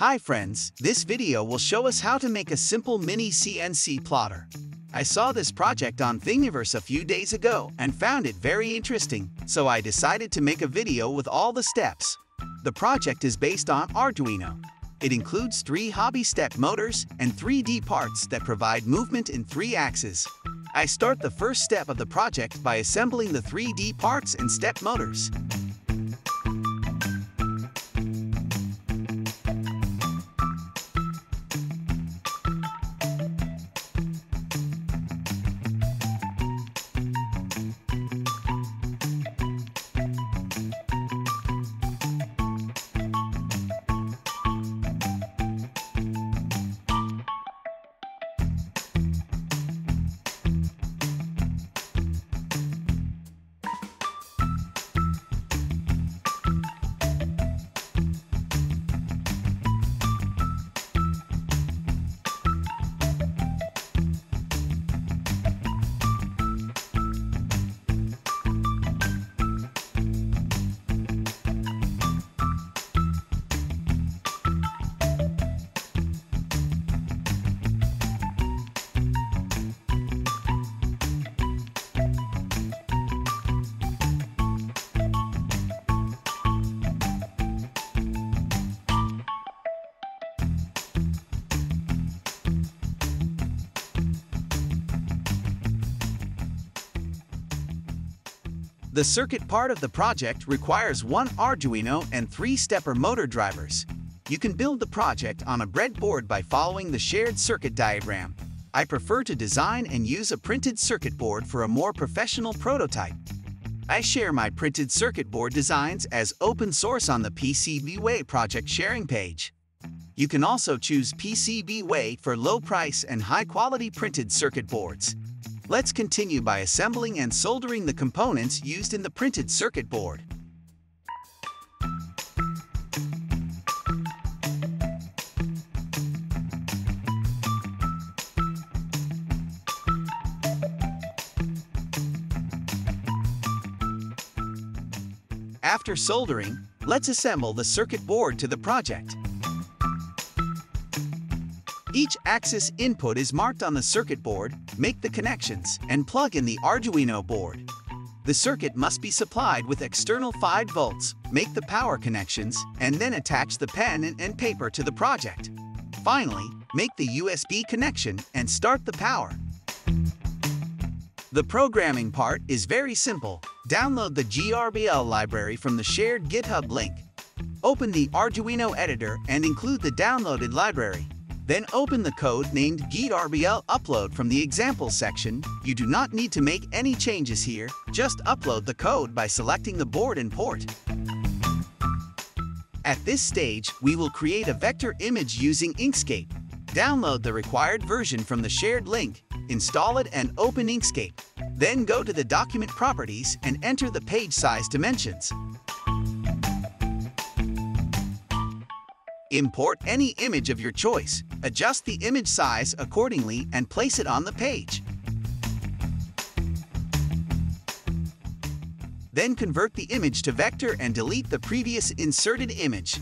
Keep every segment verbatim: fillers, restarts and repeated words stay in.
Hi friends, this video will show us how to make a simple mini C N C plotter. I saw this project on Thingiverse a few days ago and found it very interesting, so I decided to make a video with all the steps. The project is based on Arduino. It includes three hobby step motors and three D parts that provide movement in three axes. I start the first step of the project by assembling the three D parts and step motors. The circuit part of the project requires one Arduino and three stepper motor drivers. You can build the project on a breadboard by following the shared circuit diagram. I prefer to design and use a printed circuit board for a more professional prototype. I share my printed circuit board designs as open source on the PCBWay project sharing page. You can also choose PCBWay for low price and high quality printed circuit boards. Let's continue by assembling and soldering the components used in the printed circuit board. After soldering, let's assemble the circuit board to the project. Each axis input is marked on the circuit board. Make the connections and plug in the Arduino board. The circuit must be supplied with external five volts. Make the power connections and then attach the pen and paper to the project. Finally, make the U S B connection and start the power. The programming part is very simple. Download the G R B L library from the shared GitHub link. Open the Arduino editor and include the downloaded library. Then open the code named G R B L upload from the example section. You do not need to make any changes here, just upload the code by selecting the board and port. At this stage, we will create a vector image using Inkscape. Download the required version from the shared link, install it and open Inkscape. Then go to the document properties and enter the page size dimensions. Import any image of your choice. Adjust the image size accordingly and place it on the page. Then convert the image to vector and delete the previous inserted image.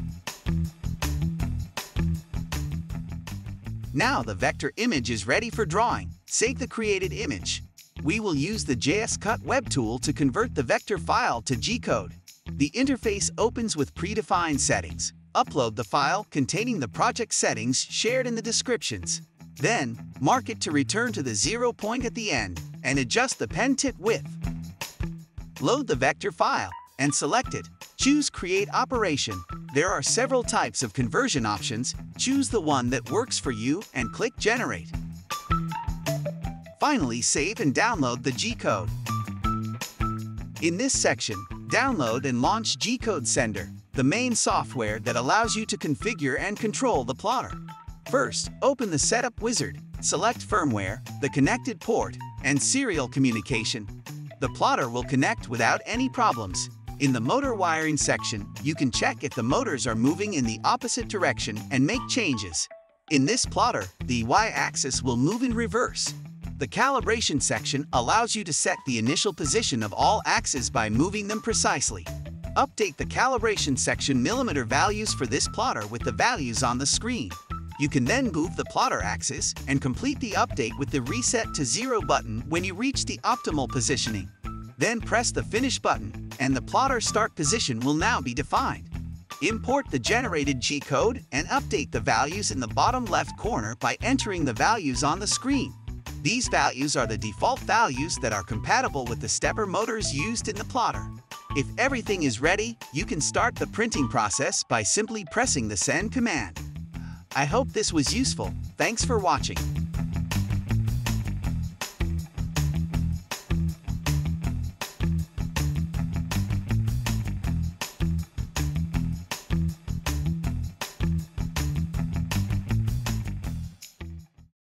Now the vector image is ready for drawing. Save the created image. We will use the J S Cut web tool to convert the vector file to G-code. The interface opens with predefined settings. Upload the file containing the project settings shared in the descriptions. Then, mark it to return to the zero point at the end and adjust the pen tip width. Load the vector file and select it. Choose Create Operation. There are several types of conversion options. Choose the one that works for you and click Generate. Finally, save and download the G-code. In this section, download and launch G-code Sender, the main software that allows you to configure and control the plotter. First, open the Setup Wizard, select Firmware, the connected port, and serial communication. The plotter will connect without any problems. In the motor wiring section, you can check if the motors are moving in the opposite direction and make changes. In this plotter, the Y-axis will move in reverse. The calibration section allows you to set the initial position of all axes by moving them precisely. update the calibration section millimeter values for this plotter with the values on the screen. You can then move the plotter axis and complete the update with the Reset to Zero button when you reach the optimal positioning. Then press the Finish button, and the plotter start position will now be defined. Import the generated G-code and update the values in the bottom left corner by entering the values on the screen. These values are the default values that are compatible with the stepper motors used in the plotter. If everything is ready, you can start the printing process by simply pressing the Send command. I hope this was useful. Thanks for watching.